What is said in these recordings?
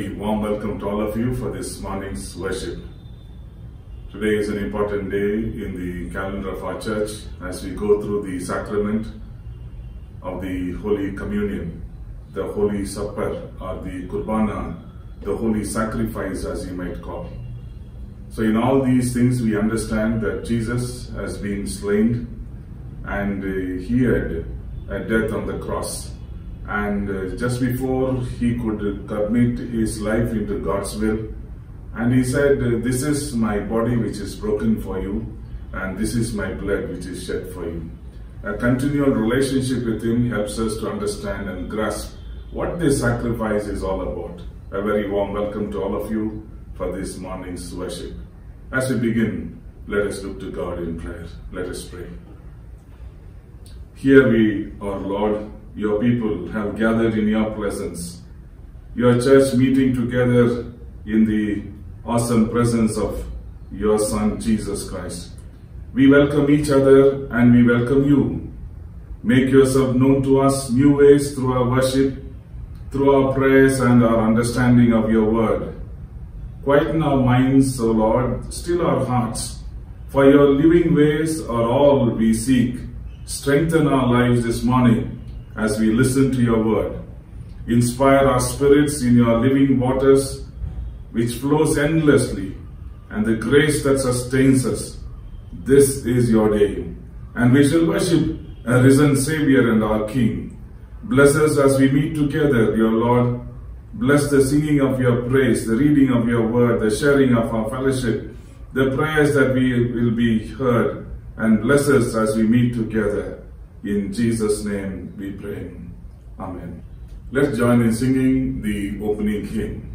very warm welcome to all of you for this morning's worship. Today is an important day in the calendar of our church as we go through the sacrament of the Holy Communion, the Holy Supper or the Kurbana, the Holy Sacrifice as you might call. So in all these things we understand that Jesus has been slain and he had a death on the cross. And just before he could commit his life into God's will, and he said, "This is my body which is broken for you, and this is my blood which is shed for you." A continual relationship with him helps us to understand and grasp what this sacrifice is all about. A very warm welcome to all of you for this morning's worship. As we begin, let us look to God in prayer. Let us pray. Here we, our Lord, your people have gathered in your presence, your church meeting together in the awesome presence of your Son, Jesus Christ. We welcome each other and we welcome you. Make yourself known to us new ways through our worship, through our prayers and our understanding of your word. Quieten our minds, O Lord, still our hearts, for your living ways are all we seek. Strengthen our lives this morning as we listen to your word. Inspire our spirits in your living waters, which flows endlessly, and the grace that sustains us. This is your day, and we shall worship a risen Savior and our King. Bless us as we meet together, dear Lord. Bless the singing of your praise, the reading of your word, the sharing of our fellowship, the prayers that we will be heard, and bless us as we meet together. In Jesus' name we pray. Amen. Let's join in singing the opening hymn.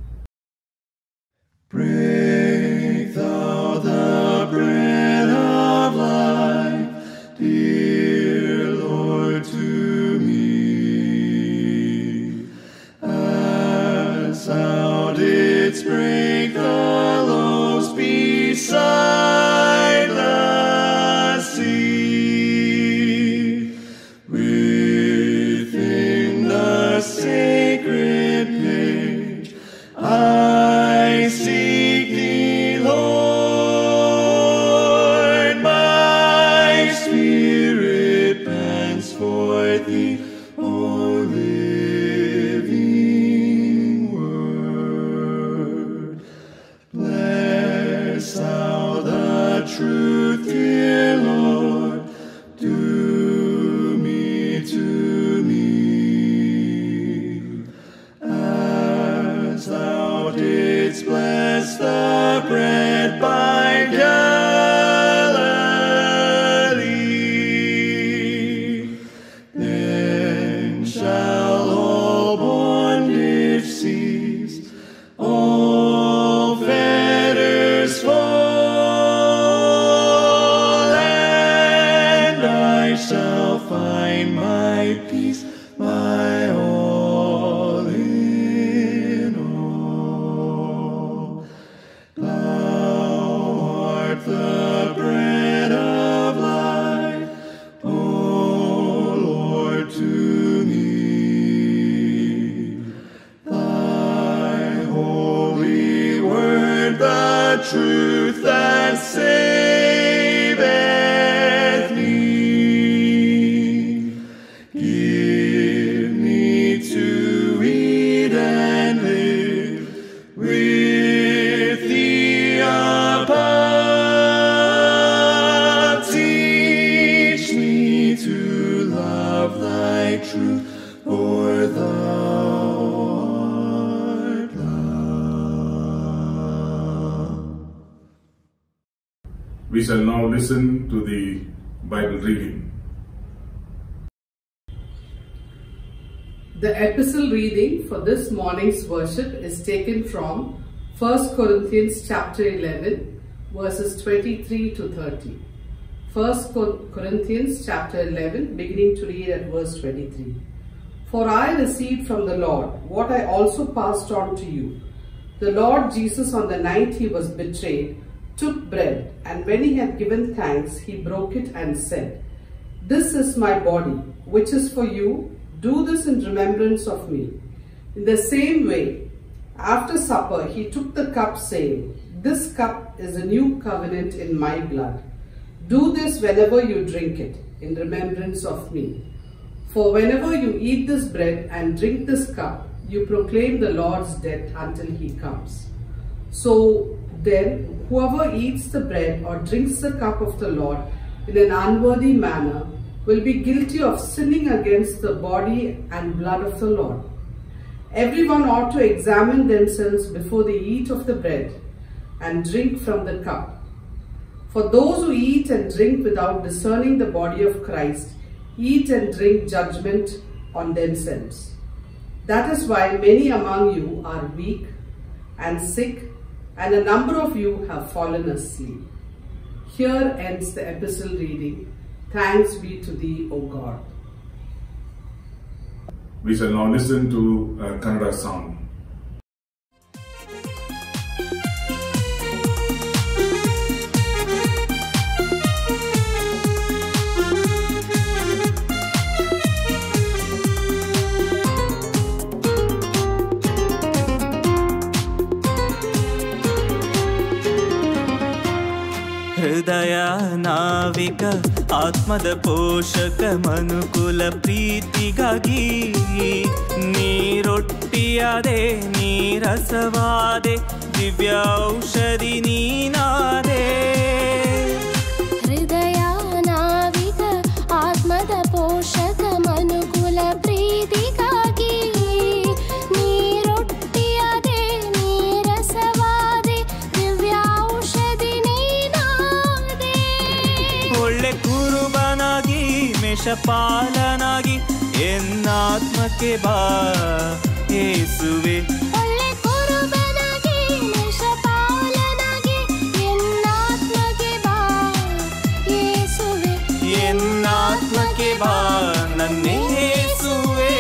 Break thou the bread of life, dear Lord, to me. As thou didst break the loaves beside the sea, within the sacred page I seek thee, Lord. My spirit pants for thee, O living word. Bless thou the truth, dear Lord, to me, as thou didst bless the bread by Galilee. Then shall all bondage cease, all fetters fall, and I shall find my peace, my all in all. Thou art the bread of life, O Lord, to me. Thy holy word, the truth that saveth me. Give me to eat and live with thee above. Teach me to love thy truth, for thou art love. We shall now listen to the Bible reading. The epistle reading for this morning's worship is taken from 1 Corinthians chapter 11, verses 23 to 30. 1 Corinthians chapter 11, beginning to read at verse 23. For I received from the Lord what I also passed on to you. The Lord Jesus, on the night he was betrayed, took bread, and when he had given thanks, he broke it and said, "This is my body, which is for you. Do this in remembrance of me." In the same way, After supper, he took the cup, saying, "This cup is a new covenant in my blood. Do this whenever you drink it, in remembrance of me. For whenever you eat this bread and drink this cup, you proclaim the Lord's death until he comes. So then, whoever eats the bread or drinks the cup of the Lord in an unworthy manner will be guilty of sinning against the body and blood of the Lord. Everyone ought to examine themselves before they eat of the bread and drink from the cup. For those who eat and drink without discerning the body of Christ eat and drink judgment on themselves. That is why many among you are weak and sick, and a number of you have fallen asleep." Here ends the epistle reading. Thanks be to thee, O God. We shall now listen to a Kannada song. ಹೃದಯ ನಾವಿಕ ಆತ್ಮದ ಪೋಷಕ ಮನುಕುಲ ಪ್ರೀತಿಗಾಗಿ ನೀರೊಟ್ಟಿಯಾದೆ ನೀರಸವಾದೆ ದಿವ್ಯ ಔಷಧಿ ನೀನಾದೆ. ಹೃದಯ ನಾವಿಕ ಆತ್ಮದ ಪೋಷಕ ಮನುಕುಲ ಪ್ರೀತಿಗಾಗಿ ನೀರೊಟ್ಟಿಯಾದೆ ನೀರಸವಾದೆ ದಿವ್ಯ ಔಷಧಿ ನೀನಾದೆ. ಒಳ್ಳೆ ಕುರುಬನಾಗಿ ಮೇಷಪಾಲನಾಗಿ ಎನ್ನಾತ್ಮಕ್ಕೆ ಬಾ ಯೇಸುವೆ. ಒಳ್ಳೆ ಕುರುಬನಾಗಿ ಮೇಷಪಾಲನಾಗಿ ಎನ್ನಾತ್ಮಕ್ಕೆ ಬಾ ಯೇಸುವೆ. ಎನ್ನಾತ್ಮಕ್ಕೆ ಬಾ ನನ್ನ ಯೇಸುವೆ.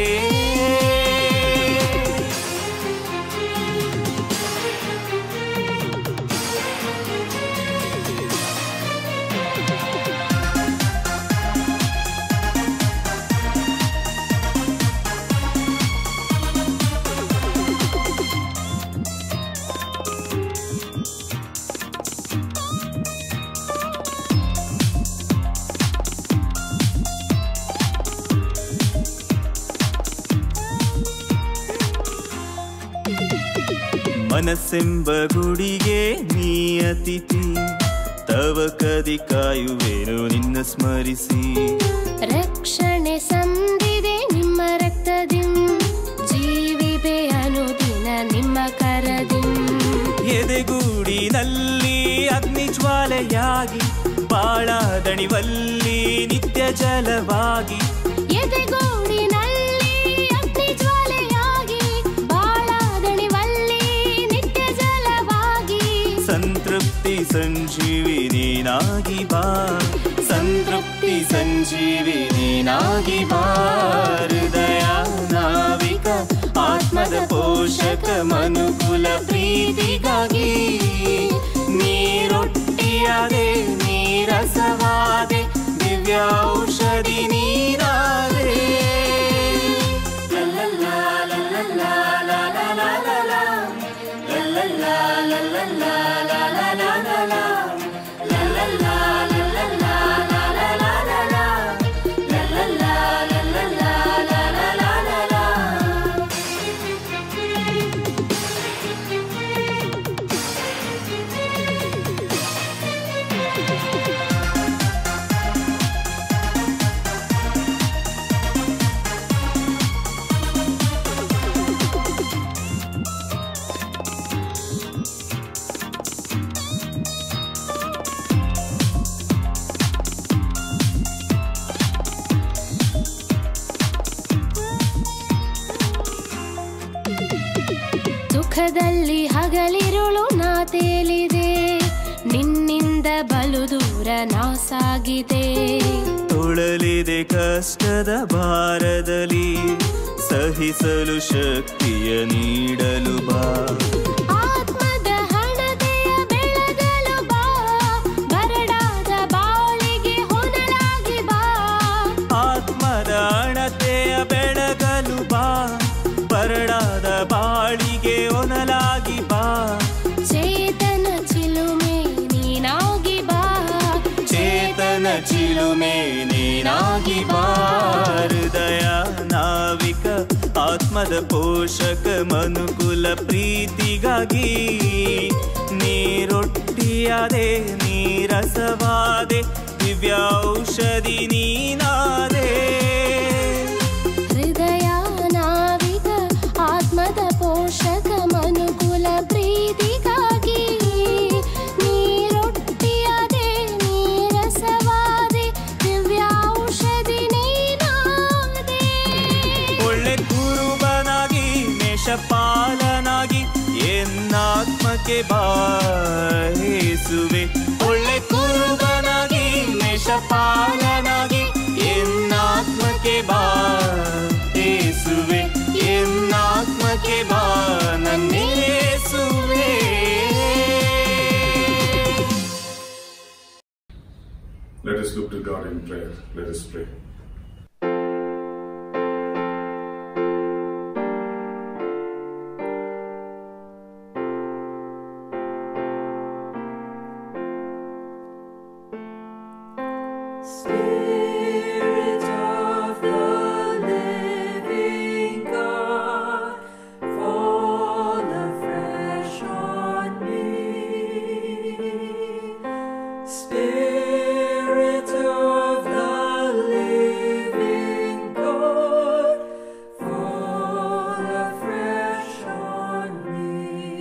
ಮನಸ್ಸೆಂಬ ಗುಡಿಗೆ ನೀ ಅತಿಥಿ, ತವ ಕದಿ ಕಾಯುವೆನು ನಿನ್ನ ಸ್ಮರಿಸಿ. ರಕ್ಷಣೆ ಸಂದಿದೆ ನಿಮ್ಮ ರಕ್ತದಿಂ, ಜೀವಿಬೆ ಅನುದಿನ ನಿಮ್ಮ ಕರದಿಂ. ಎದೆಗೂಡಿನಲ್ಲಿ ಅಗ್ನಿ ಜ್ವಾಲೆಯಾಗಿ ಬಾಳ ದಣಿವಲ್ಲಿ ನಿತ್ಯ ಜಲವಾಗಿ. ಎದೆಗೂಡಿನಲ್ಲಿ ಅಗ್ನಿ ಜ್ವಾಲೆಯಾಗಿ ಬಾಳ ದಣಿವಲ್ಲಿ ನಿತ್ಯ ಜಲವಾಗಿ. ಸಂತೃಪ್ತಿ ಸಂಜೀವಿ ನೀನಾಗಿ ಬಾ, ಸಂತೃಪ್ತಿ ಸಂಜೀವಿ ನೀನಾಗಿ ಬಾ. ಹೃದಯ ನಾವಿಕ ಆತ್ಮದ ಪೋಷಕ ಮನುಕುಲ ಪ್ರೀತಿಗಾಗಿ ನೀರೊಟ್ಟಿಯಾದೆ ನೀರಸವಾದೆ ದಿವ್ಯ ಔಷಧಿ ನೀನಾದೆ. ಸುಖದಲ್ಲಿ ಹಗಲಿರುಳು ನಾ ತೇಲಿದೆ, ನಿನ್ನಿಂದ ಬಲು ದೂರ ನಾ ಸಾಗಿದೆ. ತೊಳಲಿದೆ ಕಷ್ಟದ ಭಾರದಲ್ಲಿ, ಸಹಿಸಲು ಶಕ್ತಿಯ ನೀಡಲು ಬಾ. ಆತ್ಮದ ಹಣತೆಯ ಬೆಳಗಲು ಬಾ, ಬರಡಾದ ಬಾಳಿಗೆ ಹೊನಲಾಗಿ ಬಾ. ಆತ್ಮದ ಹಣತೆಯ ಬೆಳಗಲು ಬಾ, ಬರಡಾದ ಬಾಳಿಗೆ ಬಾ ಹೃದಯ ನಾವಿಕ ಆತ್ಮದ ಪೋಷಕ ಮನುಕುಲ ಪ್ರೀತಿಗಾಗಿ ನೀರೊಟ್ಟಿಯಾದೆ ನೀರಸವಾದೆ ದಿವ್ಯೌಷಧಿ ನೀನಾದೆ ಹೃದಯ ನಾವಿಕ ಆತ್ಮದ ಪೋಷಕ ಮನುಕುಲ ಪ್ರೀತಿಗಾಗಿ ನೀರೊಟ್ಟಿಯಾದೆ ನೀರಸವಾದೆ ದಿವ್ಯೌಷಧಿ ನೀನಾದೆ ಒಳ್ಳೆ ಕುರುಬನಾಗಿ ಮೇಷಪಾಲನಾಗಿ ಎನ್ನಾತ್ಮಕ್ಕೆ ಬಾ ಯೇಸುವೆ ಒಳ್ಳೆ ಕುರುಬನಾಗಿ ಮೇಷಪಾಲನಾಗಿ ಎನ್ನಾತ್ಮಕ್ಕೆ ಬಾ ಯೇಸುವೆ ಎನ್ನಾತ್ಮಕ್ಕೆ ಬಾ ನನ್ನ ಯೇಸುವೆ Let us look to God in prayer. Let us pray. Spirit of the living God, fall afresh on me. Spirit of the living God, fall afresh on me.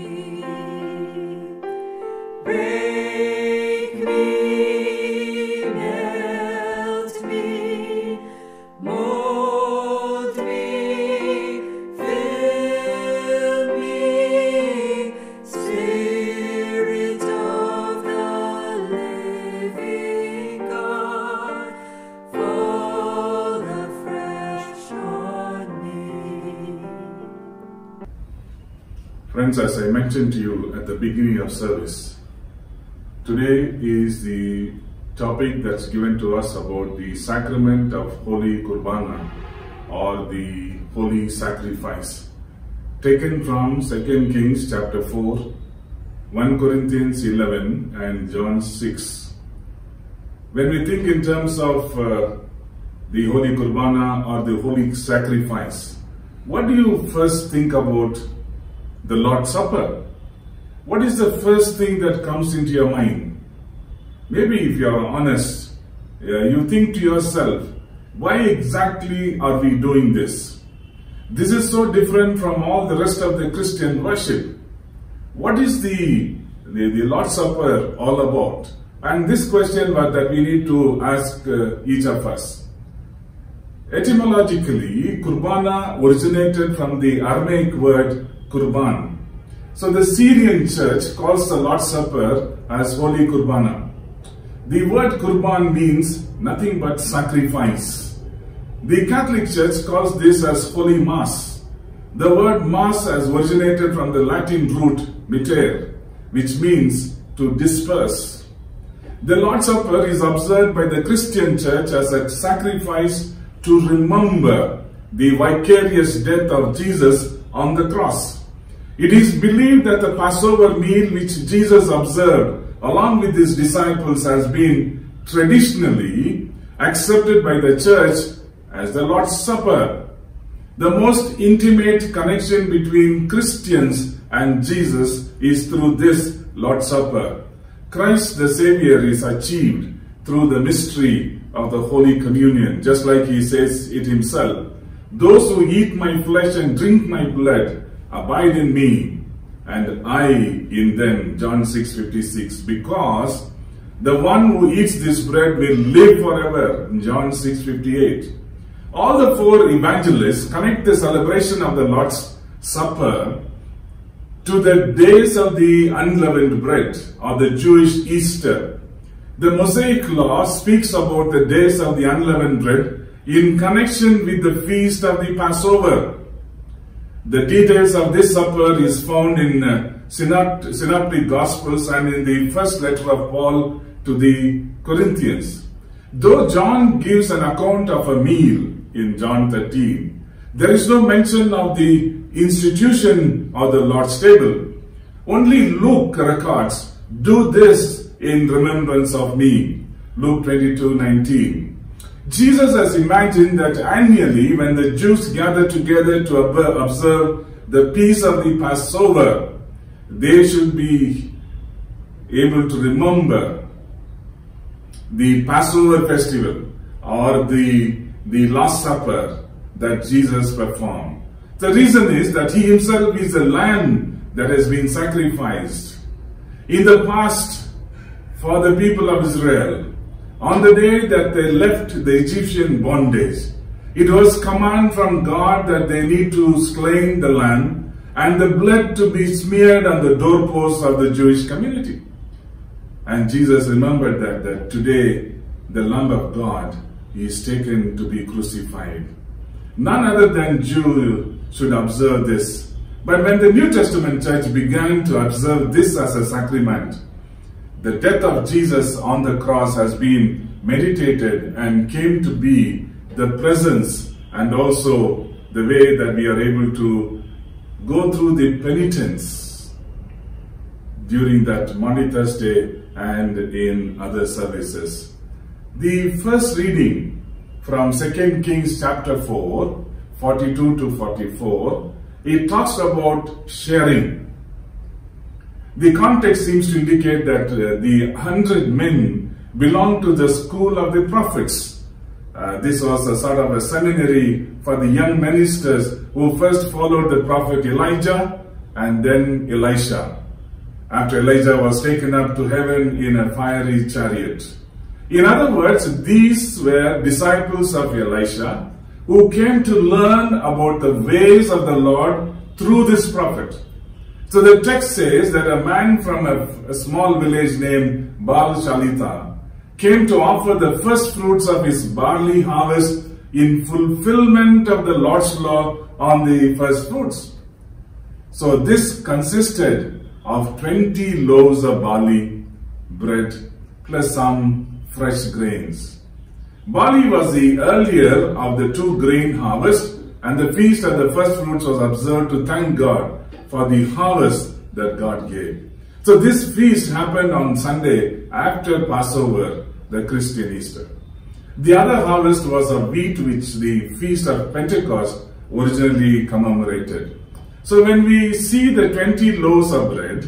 Break me, melt me, mold me, fill me. Spirit of the living God, fall afresh on me. Friends, as I mentioned to you at the beginning of service, today is the topic that's given to us about the sacrament of Holy Kurbana or the Holy Sacrifice, taken from 2 Kings chapter 4, 1 Corinthians 11 and John 6. When we think in terms of the Holy Kurbana or the Holy Sacrifice, what do you first think about the Lord's Supper? What is the first thing that comes into your mind? Maybe if you are honest, you think to yourself, why exactly are we doing this? This is so different from all the rest of the Christian worship. What is the Lord's Supper all about? And this question that we need to ask each of us. Etymologically, Kurbana originated from the Aramaic word Kurban. So the Syrian church calls the Lord's Supper as Holy Kurbana. The word Kurban means nothing but sacrifice. The Catholic Church calls this as Holy Mass. The word Mass has originated from the Latin root mitter, which means to disperse. The Lord's Supper is observed by the Christian Church as a sacrifice to remember the vicarious death of Jesus on the cross. It is believed that the Passover meal which Jesus observed along with his disciples has been traditionally accepted by the church as the Lord's Supper. The most intimate connection between Christians and Jesus is through this Lord's Supper. Christ the Savior is achieved through the mystery of the Holy Communion, just like he says it himself. Those who eat my flesh and drink my blood abide in me, and I in them, John 6:56, because the one who eats this bread will live forever, John 6:58. All the four evangelists connect the celebration of the Lord's Supper to the days of the unleavened bread, or the Jewish Easter. The Mosaic Law speaks about the days of the unleavened bread in connection with the feast of the Passover. The details of this supper is found in Synoptic Gospels and in the first letter of Paul to the Corinthians. Though John gives an account of a meal in John 13, there is no mention of the institution of the Lord's table. Only Luke records, "Do this in remembrance of me," Luke 22:19. Jesus has imagined that annually, when the Jews gather together to observe the feast of the Passover, they should be able to remember the Passover festival or the Last Supper that Jesus performed. The reason is that he himself is the lamb that has been sacrificed. In the past, for the people of Israel, on the day that they left the Egyptian bondage, it was command from God that they need to slay the lamb and the blood to be smeared on the doorposts of the Jewish community. And Jesus remembered that today the Lamb of God is taken to be crucified. None other than Jews should observe this. But when the New Testament church began to observe this as a sacrament, the death of Jesus on the cross has been meditated and came to be the presence and also the way that we are able to go through the penitence during that Maundy Thursday and in other services. The first reading from 2 Kings chapter 4, 42 to 44, it talks about sharing. The context seems to indicate that the 100 men belonged to the school of the prophets. This was a sort of a seminary for the young ministers who first followed the prophet Elijah and then Elisha, after Elijah was taken up to heaven in a fiery chariot. In other words, these were disciples of Elisha who came to learn about the ways of the Lord through this prophet. So the text says that a man from a small village named Baal Shalitha came to offer the first fruits of his barley harvest in fulfillment of the Lord's law on the first fruits. So this consisted of 20 loaves of barley bread plus some fresh grains. Barley was the earlier of the two grain harvests, and the feast of the first fruits was observed to thank God for the harvest that God gave. So this feast happened on Sunday after Passover, the Christian Easter. The other harvest was of wheat, which the feast of Pentecost originally commemorated. So when we see the 20 loaves of bread,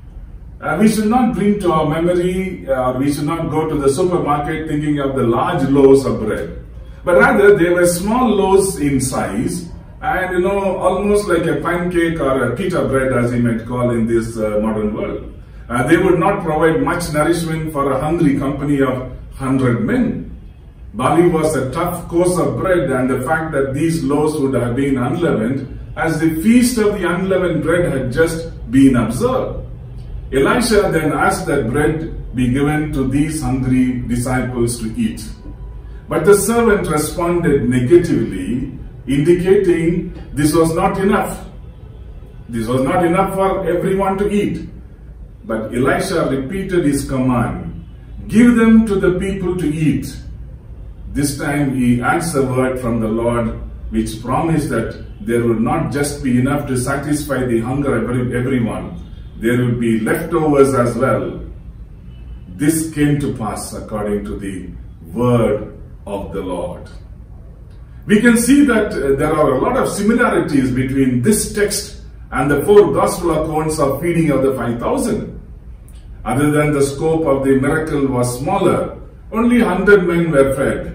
we should not bring to our memory, we should not go to the supermarket thinking of the large loaves of bread. But rather, they were small loaves in size and, almost like a pancake or a pita bread, as you might call in this modern world. They would not provide much nourishment for a hungry company of 100 men. Barley was a tough course of bread, and the fact that these loaves would have been unleavened, as the feast of the unleavened bread had just been observed. Elisha then asked that bread be given to these hungry disciples to eat. But the servant responded negatively, indicating this was not enough. This was not enough for everyone to eat. But Elisha repeated his command, "Give them to the people to eat." This time he adds a word from the Lord which promised that there would not just be enough to satisfy the hunger of everyone. There would be leftovers as well. This came to pass according to the word of the Lord. We can see that there are a lot of similarities between this text and the 4 gospel accounts of feeding of the 5,000. Other than the scope of the miracle was smaller, only 100 men were fed.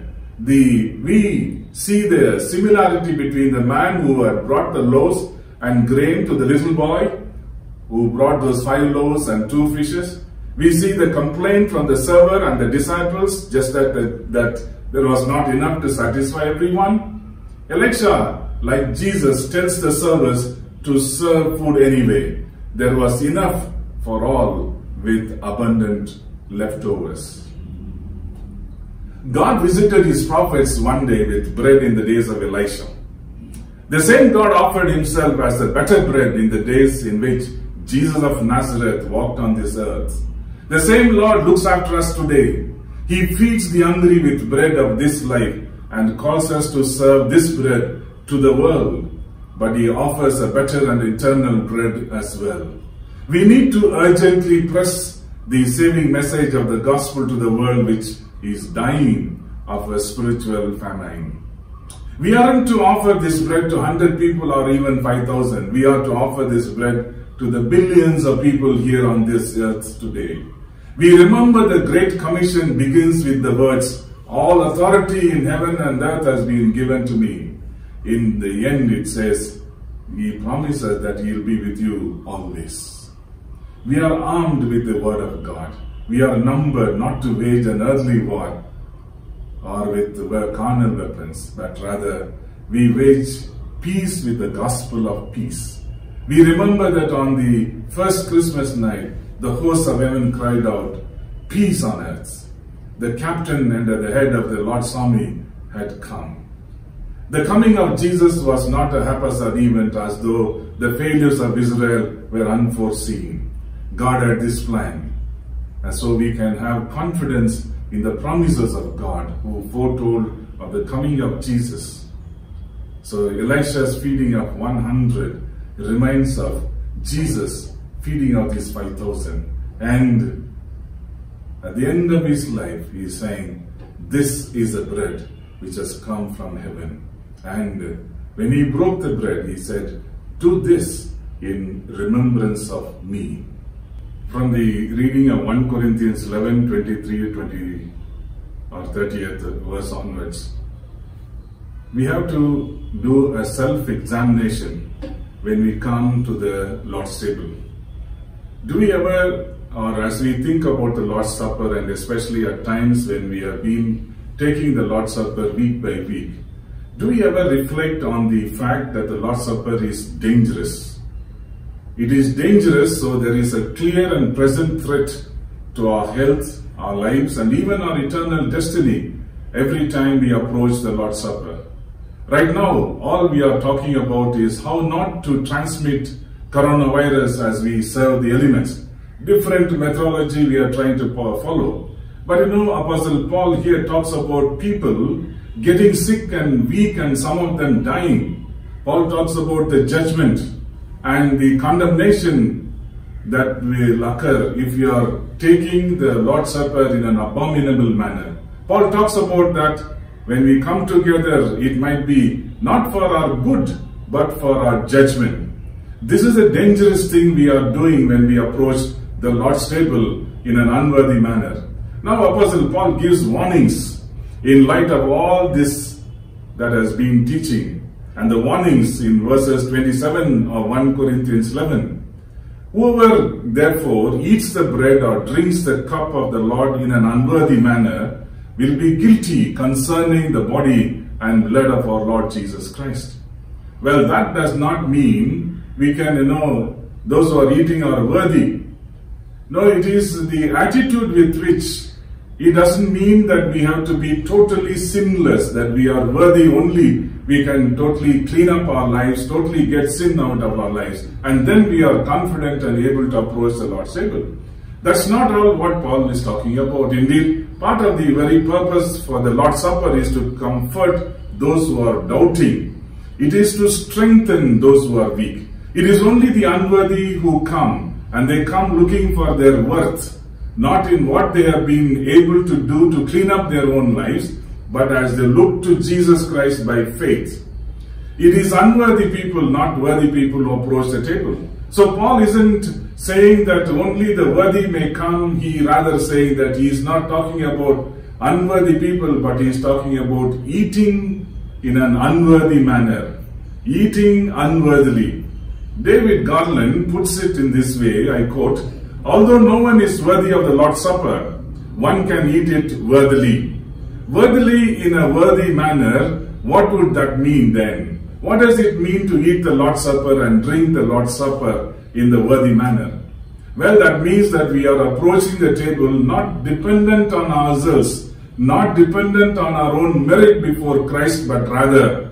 We see the similarity between the man who had brought the loaves and grain to the little boy who brought those 5 loaves and 2 fishes. We see the complaint from the server and the disciples, just that there was not enough to satisfy everyone. Elisha, like Jesus, tells the servers to serve food anyway. There was enough for all with abundant leftovers. God visited his prophets one day with bread in the days of Elisha. The same God offered himself as the better bread in the days in which Jesus of Nazareth walked on this earth. The same Lord looks after us today. He feeds the hungry with bread of this life and calls us to serve this bread to the world. But he offers a better and eternal bread as well. We need to urgently press the saving message of the gospel to the world which is dying of a spiritual famine. We aren't to offer this bread to 100 people or even 5,000. We are to offer this bread to the billions of people here on this earth today. We remember the Great Commission begins with the words, "All authority in heaven and earth has been given to me." In the end it says, He promises that He will be with you always. We are armed with the Word of God. We are numbered not to wage an earthly war or with carnal weapons, but rather we wage peace with the gospel of peace. We remember that on the first Christmas night, the hosts of heaven cried out, "Peace on earth." The captain and the head of the Lord's army had come. The coming of Jesus was not a haphazard event as though the failures of Israel were unforeseen. God had this plan. And so we can have confidence in the promises of God who foretold of the coming of Jesus. So Elisha's feeding of 100 reminds of Jesus feeding of these 5,000. And at the end of his life, he is saying, "This is a bread which has come from heaven." And when he broke the bread, he said, "Do this in remembrance of me." From the reading of 1 Corinthians 11, 23, 20 or 30th verse onwards, we have to do a self-examination when we come to the Lord's table. Do we ever, or as we think about the Lord's Supper, and especially at times when we have been taking the Lord's Supper week by week, do we ever reflect on the fact that the Lord's Supper is dangerous? It is dangerous, so there is a clear and present threat to our health, our lives, and even our eternal destiny every time we approach the Lord's Supper. Right now, all we are talking about is how not to transmit coronavirus as we serve the elements. Different methodology we are trying to follow. But Apostle Paul here talks about people getting sick and weak and some of them dying. Paul talks about the judgment and the condemnation that will occur if you are taking the Lord's Supper in an abominable manner. Paul talks about that when we come together, it might be not for our good, but for our judgment. This is a dangerous thing we are doing when we approach the Lord's table in an unworthy manner. Now Apostle Paul gives warnings in light of all this that has been teaching. And the warnings in verses 27 of 1 Corinthians 11. "Whoever therefore eats the bread or drinks the cup of the Lord in an unworthy manner will be guilty concerning the body and blood of our Lord Jesus Christ." Well, that does not mean we can, those who are eating are worthy. No, it is the attitude with which it doesn't mean that we have to be totally sinless, that we are worthy only. We can totally clean up our lives, totally get sin out of our lives, and then we are confident and able to approach the Lord's table. That's not all what Paul is talking about. Indeed, part of the very purpose for the Lord's Supper is to comfort those who are doubting. It is to strengthen those who are weak. It is only the unworthy who come, and they come looking for their worth, not in what they have been able to do to clean up their own lives, but as they look to Jesus Christ by faith. It is unworthy people, not worthy people, who approach the table. So Paul isn't saying that only the worthy may come. He rather saying that he is not talking about unworthy people, but he is talking about eating in an unworthy manner. Eating unworthily. David Garland puts it in this way, I quote, "Although no one is worthy of the Lord's Supper, one can eat it worthily." Worthily in a worthy manner, what would that mean then? What does it mean to eat the Lord's Supper and drink the Lord's Supper in the worthy manner? Well, that means that we are approaching the table not dependent on ourselves, not dependent on our own merit before Christ, but rather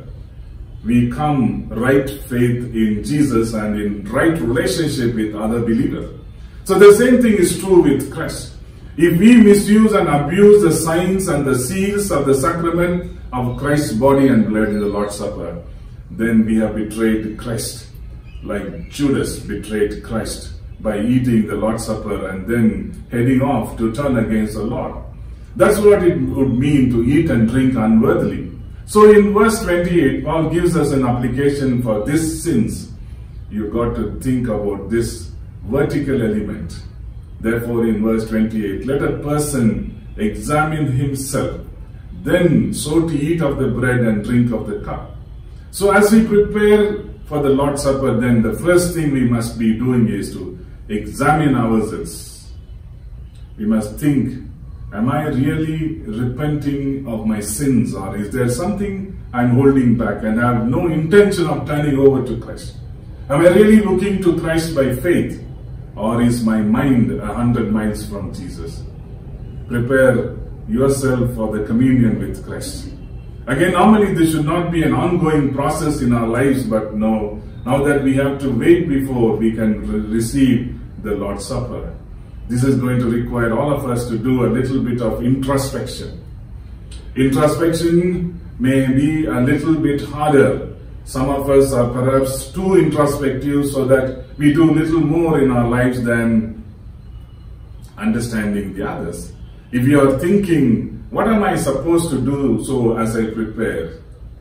we come right faith in Jesus and in right relationship with other believers. So the same thing is true with Christ. If we misuse and abuse the signs and the seals of the sacrament of Christ's body and blood in the Lord's Supper, then we have betrayed Christ, like Judas betrayed Christ by eating the Lord's Supper and then heading off to turn against the Lord. That's what it would mean to eat and drink unworthily. So in verse 28, Paul gives us an application for these sins. You've got to think about this vertical element. Therefore, in verse 28, let a person examine himself, then so to eat of the bread and drink of the cup. So as we prepare for the Lord's Supper, then the first thing we must be doing is to examine ourselves. We must think, am I really repenting of my sins, or is there something I'm holding back and I have no intention of turning over to Christ? Am I really looking to Christ by faith, or is my mind 100 miles from Jesus? Prepare yourself for the communion with Christ. Again, normally this should not be an ongoing process in our lives, but now that we have to wait before we can receive the Lord's Supper, this is going to require all of us to do a little bit of introspection. Introspection may be a little bit harder. Some of us are perhaps too introspective, so that we do little more in our lives than understanding the others. If you are thinking, what am I supposed to do so as I prepare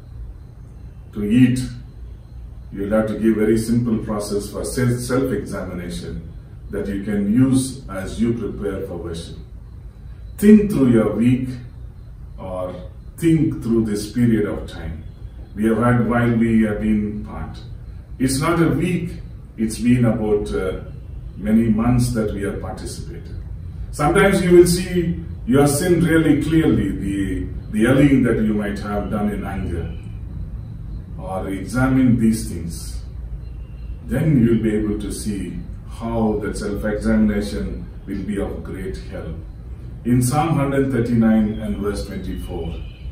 to eat, you'll have to give very simple process for self-examination that you can use as you prepare for worship. Think through your week, or think through this period of time we have had while we have been part. It's not a week, it's been about many months that we have participated. Sometimes you will see your sin really clearly, the yelling that you might have done in anger, or examine these things. Then you will be able to see how that self-examination will be of great help. In Psalm 139 and verse 24,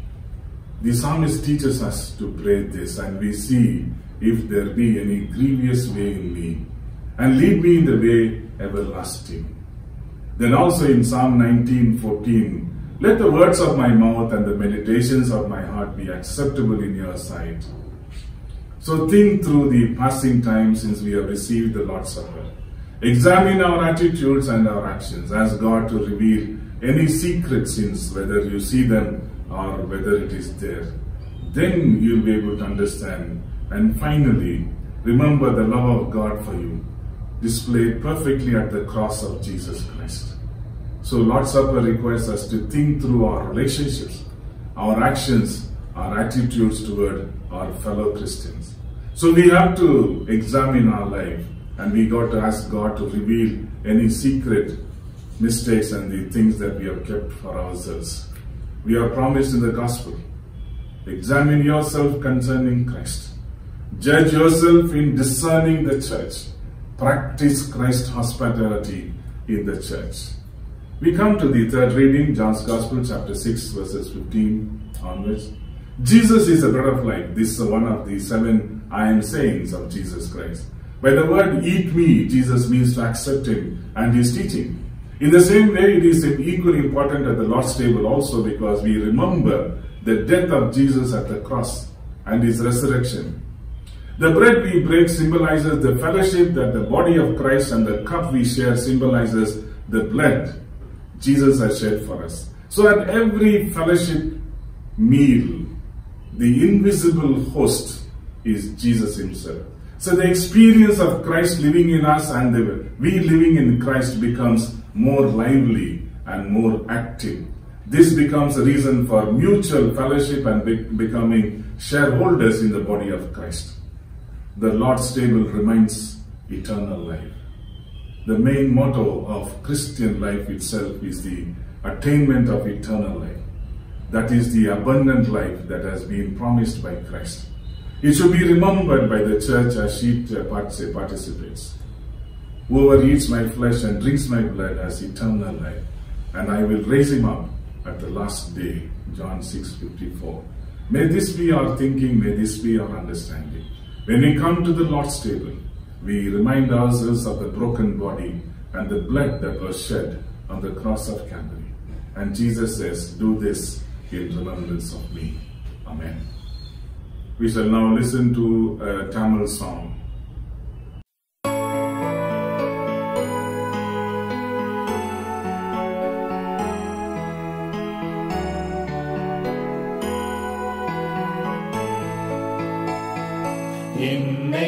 the psalmist teaches us to pray this, and we see, if there be any grievous way in me, and lead me in the way everlasting. Then also in Psalm 19:14, let the words of my mouth and the meditations of my heart be acceptable in your sight. So think through the passing time since we have received the Lord's Supper. Examine our attitudes and our actions. Ask God to reveal any secret sins, whether you see them or whether it is there. Then you'll be able to understand. And finally, remember the love of God for you, displayed perfectly at the cross of Jesus Christ. So Lord's Supper requires us to think through our relationships, our actions, our attitudes toward our fellow Christians. So we have to examine our life, and we got to ask God to reveal any secret mistakes and the things that we have kept for ourselves. We are promised in the gospel, examine yourself concerning Christ. Judge yourself in discerning the church. Practice Christ's hospitality in the church. We come to the third reading, John's Gospel, chapter 6, verses 15 onwards. Jesus is the bread of life. This is one of the 7 I am sayings of Jesus Christ. By the word eat me, Jesus means to accept him and his teaching. In the same way, it is equally important at the Lord's table also, because we remember the death of Jesus at the cross and his resurrection. The bread we break symbolizes the fellowship that the body of Christ, and the cup we share symbolizes the blood Jesus has shed for us. So at every fellowship meal, the invisible host is Jesus himself. So the experience of Christ living in us and we living in Christ becomes more lively and more active. This becomes a reason for mutual fellowship and becoming shareholders in the body of Christ. The Lord's table remains eternal life. The main motto of Christian life itself is the attainment of eternal life. That is the abundant life that has been promised by Christ. It should be remembered by the church as she participates. Whoever eats my flesh and drinks my blood has eternal life, and I will raise him up at the last day. John 6:54. May this be our thinking, may this be our understanding. When we come to the Lord's table, we remind ourselves of the broken body and the blood that was shed on the cross of Calvary. And Jesus says, do this in remembrance of me. Amen. We shall now listen to a Tamil song. என்னை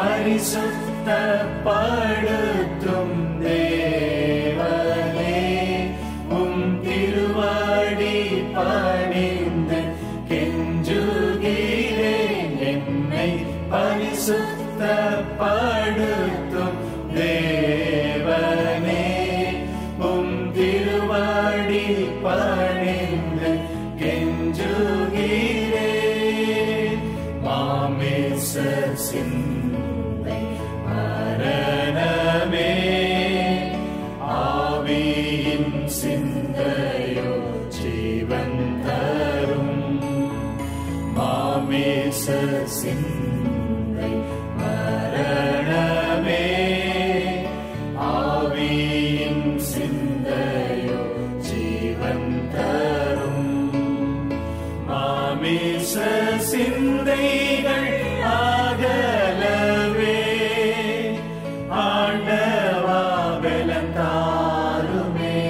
பரிசுத்தப்படுத்தும் தேவனே, உம் திருவடி பணிந்து கெஞ்சுகிறேன். என்னை பரிசுத்தப்படுத்தும் தேவனே, உம் திருவடி பணிந்து கெஞ்சுகிறேன். மாமிச சிந்தை மரணமே, ஆவியின் சிந்தையோ ஜீவன் தரும். மாமிச சிந்தை மரணமே, ஆவியின் சிந்தையோ ஜீவன் தரும். மாமிச சிந்தைகள் அகலவே ஆண்டவா பலன் தாருமே.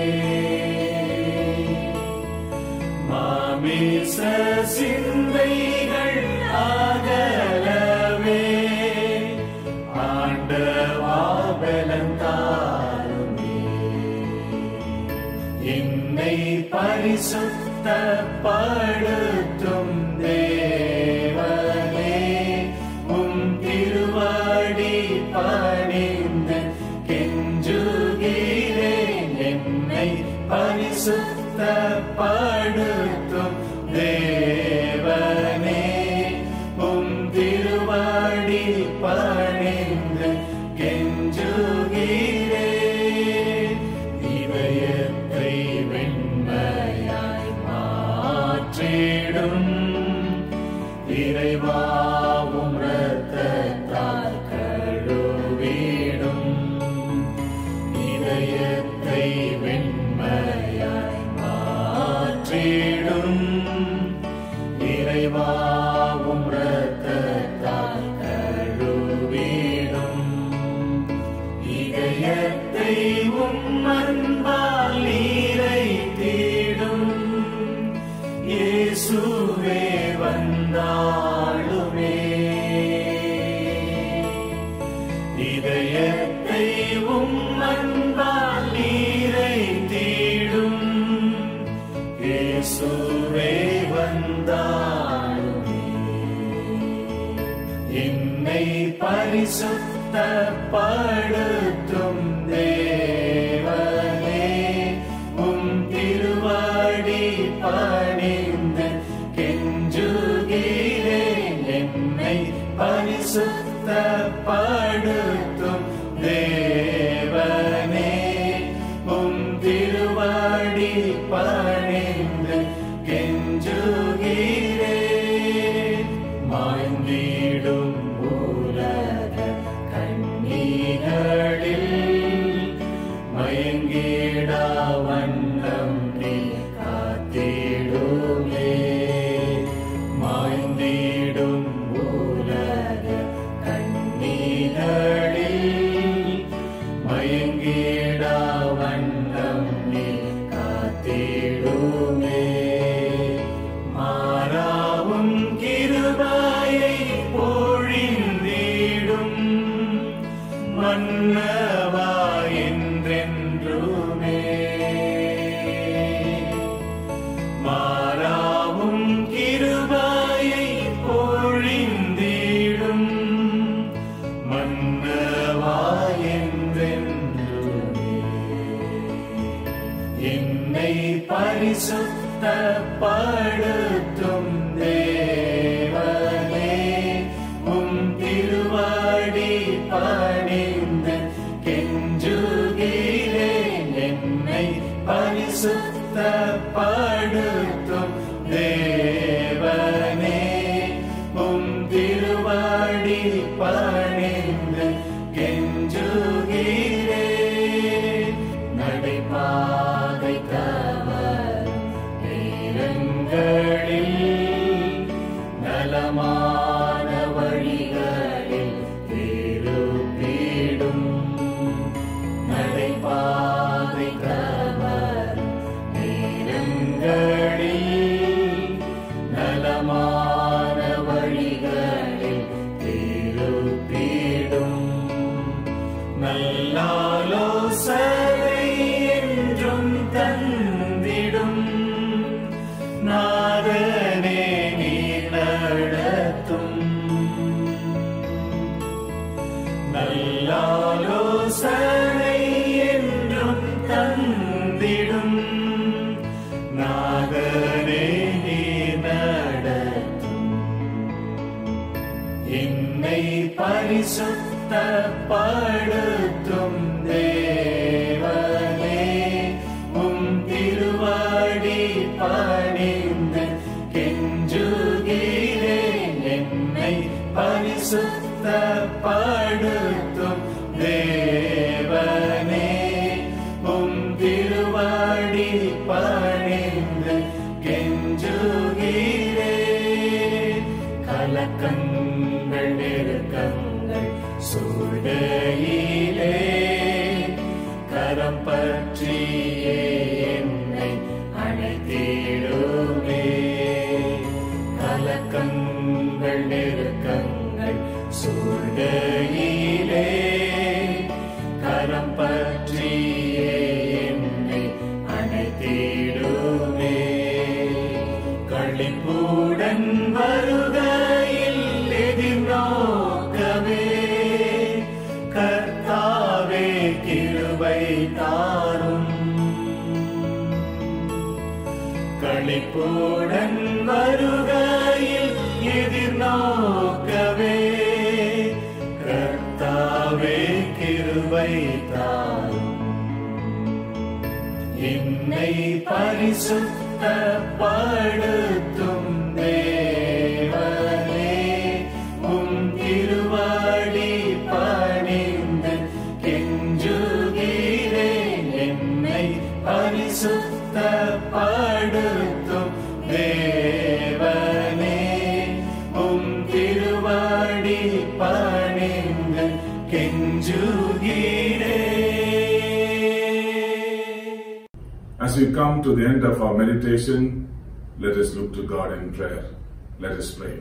மாமிச சிந்தைகள் அகலவே ஆண்டவா பலன் தாருமே. என்னை பரிசுத்தப்படுத்தும் தேவனே, உம் திருவடி பணிந்து கெஞ்சுகிறேன். என்னை பரிசுத்தப்படுத்தும் தேவனே, உம் திருவடி பணிந்து கெஞ்சுகிறேன். இதயத்தை வெண்மையாய் மாற்றிடும் இறைவாவும் இரத்தத்தால் கழுவிடும். இதயத்தை வெண்மையாய் மாற்றிடும் இறைவாவும் இரத்தத்தால் கழுவிடும். இதயத்தை உம் அன்பால் நிறைத்திடும். இயேசுவே வந்தாளுமே. இதயத்தை உம் அன்பால் நிறைத்திடும். இயேசுவே வந்தாளுமே. என்னை பரிசுத்தப்படுத்தும் தேவனே, உம் திருவடி பணிந்து கெஞ்சுகிறேன். என்னை பரிசுத்தப்படுத்தும் தேவனே, உம் திருவடி பணிந்து கெஞ்சுகிறேன். மாய்ந்திடும் உலக கண்ணீர்களில் மயங்கிடா வண்ணம் நீ காத்திடுமே. மாய்ந்திடும் உலக கண்ணீர்களில் மயங்கிடா வண்ணம் நீ காத்திடுமே. மாறாவும் கிருபையை பொழிந்திடும் மன்னவா என்றென்றுமே. மாறாவும் கிருபையை பொழிந்திடும் மன்னவா என்றென்றுமே. என்னை பரிசுத்தப்படுத்தும் தேவனே, உம் திருவடி பணிந்து கெஞ்சுகிறேன். என்னை பரிசுத்தப்படுத்தும் தேவனே, உம் திருவடி பணிந்து கெஞ்சுகிறேன். நடைபாதை தவறும் நேரங்களில் நலமான வழிகளில் திருப்பிடும். நடைபாதை தவறும் நேரங்களில் நலமான வழிகளில் திருப்பிடும். நல்லாலோசனை என்றும் தந்திடும் நாதனே நீர் நடத்தும் என்னை பரிசுத்தப்படுத்தும் தேவனே உம் திருவடி பணிந்து கெஞ்சுகிறேன் என்னை பரிசுத்தப்படுத்தும் தேவனே உம் திருவடி பணிந்து கெஞ்சுகிறேன் கலக்கங்கள் நெருக்கங்கள் சூழ்நிலையிலே கரம் பற்றியே என்னை அழைத்திடுமே கலக்கங்கள் நெருக்கங்கள் சூழ்நிலையிலே கரம் பற்றியே என்னை அழைத்திடுமே களிப்புடன் வருகையில் எதிர்நோக்கவே கர்த்தாவே கிருபை தாரும் களிப்புடன் வருகையில் எதிர்நோக்கவே கர்த்தாவே கிருபை தாரும் என்னை பரிசுத்தப்படுத்தும் தேவனே உம் திருவடி பணிந்து கெஞ்சுகிறேன் என்னை பரிசுத்தப்படுத்தும் தேவனே உம் திருவடி பணிந்து கெஞ்சுகிறேன். As we come to the end of our meditation, let us look to God in prayer. Let us pray.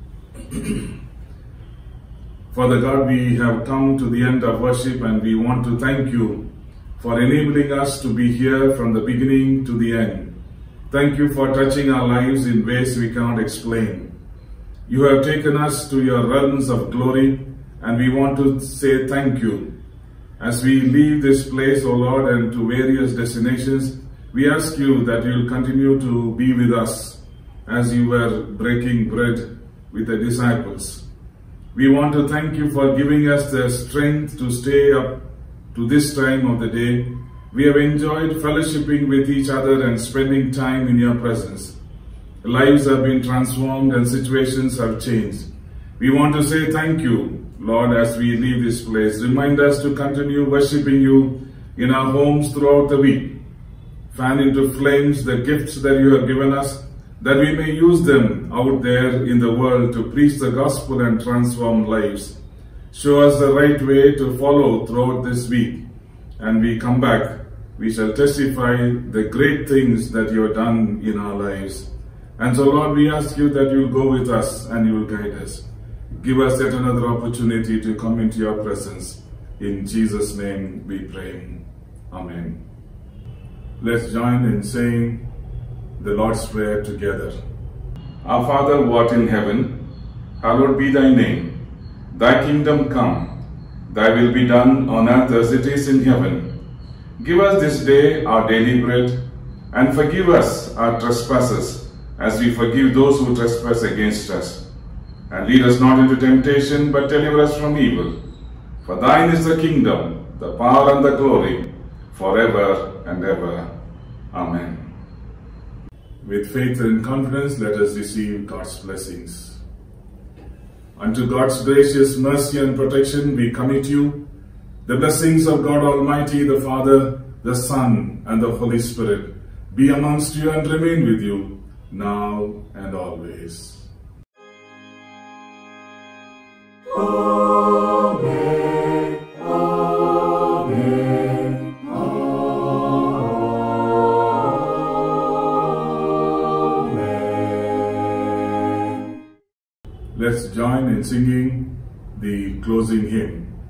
Father God, we have come to the end of worship and we want to thank you for enabling us to be here from the beginning to the end. Thank you for touching our lives in ways we cannot explain. You have taken us to your realms of glory and we want to say thank you. As we leave this place, O Lord, and to various destinations, we ask you that you will continue to be with us as you were breaking bread with the disciples. We want to thank you for giving us the strength to stay up to this time of the day. We have enjoyed fellowshipping with each other and spending time in your presence. Lives have been transformed and situations have changed. We want to say thank you, Lord, as we leave this place. Remind us to continue worshiping you in our homes throughout the week. Fan into flames the gifts that you have given us, that we may use them out there in the world to preach the gospel and transform lives. Show us the right way to follow throughout this week. And we come back, we shall testify the great things that you have done in our lives. And so, Lord, we ask you that you will go with us and you will guide us. Give us yet another opportunity to come into your presence. In Jesus' name we pray. Amen. Let's join in saying the Lord's Prayer together. Our Father who art in heaven, hallowed be thy name. Thy kingdom come, thy will be done on earth as it is in heaven. Give us this day our daily bread, and forgive us our trespasses, as we forgive those who trespass against us. And lead us not into temptation, but deliver us from evil. For thine is the kingdom, the power and the glory, forever and ever. Amen. With faith and confidence, let us receive God's blessings. Unto God's gracious mercy and protection we commit you, the blessings of God Almighty, the Father, the Son, and the Holy Spirit be amongst you and remain with you, now and always. Amen. Amen. Amen. Let's join in singing the closing hymn.